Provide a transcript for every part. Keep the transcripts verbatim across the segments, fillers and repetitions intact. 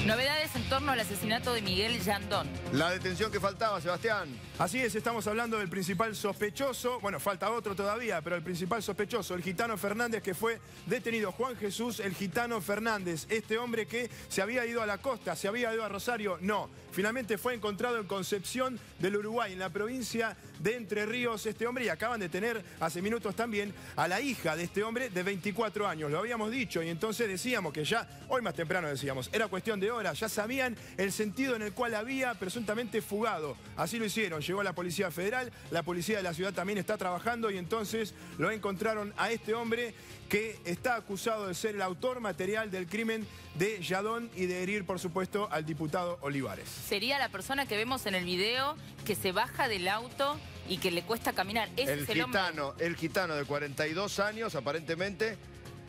Novedades en torno al asesinato de Miguel Yandón. La detención que faltaba, Sebastián. Así es, estamos hablando del principal sospechoso, bueno, falta otro todavía, pero el principal sospechoso, el Gitano Fernández, que fue detenido. Juan Jesús el Gitano Fernández, este hombre que se había ido a la costa, se había ido a Rosario, no. Finalmente fue encontrado en Concepción del Uruguay, en la provincia de Entre Ríos, este hombre, y acaban de tener hace minutos también a la hija de este hombre de veinticuatro años. Lo habíamos dicho y entonces decíamos que ya, hoy más temprano decíamos, era cuestión de horas, ya sabían el sentido en el cual había presuntamente fugado. Así lo hicieron, llegó la Policía Federal, la Policía de la ciudad también está trabajando y entonces lo encontraron a este hombre que está acusado de ser el autor material del crimen de Yandón y de herir, por supuesto, al diputado Olivares. Sería la persona que vemos en el video que se baja del auto y que le cuesta caminar. Ese El es el gitano, hombre. el gitano de cuarenta y dos años, aparentemente,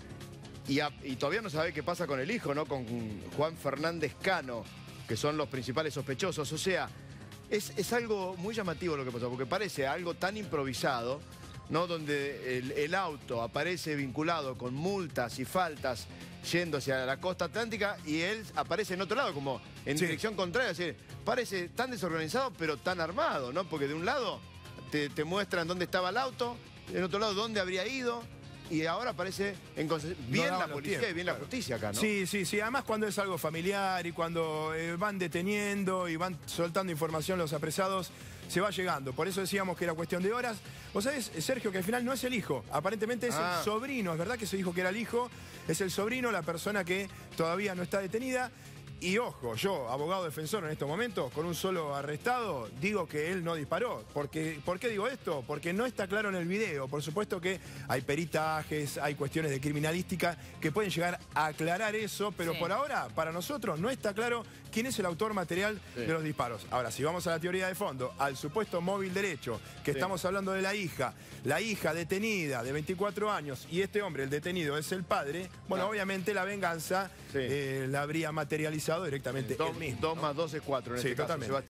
y, a, y todavía no sabe qué pasa con el hijo, ¿no? Con Juan Fernández Cano, que son los principales sospechosos. O sea, es, es algo muy llamativo lo que pasó, porque parece algo tan improvisado, ¿no? Donde el, el auto aparece vinculado con multas y faltas yéndose a la costa atlántica y él aparece en otro lado, como en sí. dirección contraria. Es decir, parece tan desorganizado pero tan armado, ¿no? Porque de un lado te, te muestran dónde estaba el auto, en otro lado dónde habría ido. Y ahora aparece en bien no la policía tiempos, y bien claro. la justicia acá, ¿no? Sí, sí, sí. Además cuando es algo familiar y cuando eh, van deteniendo y van soltando información los apresados, se va llegando. Por eso decíamos que era cuestión de horas. Vos sabés, Sergio, que al final no es el hijo. Aparentemente es ah. el sobrino. Es verdad que se dijo que era el hijo. Es el sobrino, la persona que todavía no está detenida. Y ojo, yo, abogado defensor en estos momentos, con un solo arrestado, digo que él no disparó. Porque, ¿por qué digo esto? Porque no está claro en el video. Por supuesto que hay peritajes, hay cuestiones de criminalística que pueden llegar a aclarar eso, pero sí. por ahora, para nosotros, no está claro quién es el autor material sí. de los disparos. Ahora, si vamos a la teoría de fondo, al supuesto móvil derecho, que sí. estamos hablando de la hija, la hija detenida de veinticuatro años, y este hombre, el detenido, es el padre, bueno, no. obviamente la venganza sí. eh, la habría materializado directamente dos, él mismo. Dos ¿no? más dos es cuatro en sí, este caso, totalmente. Sebastián.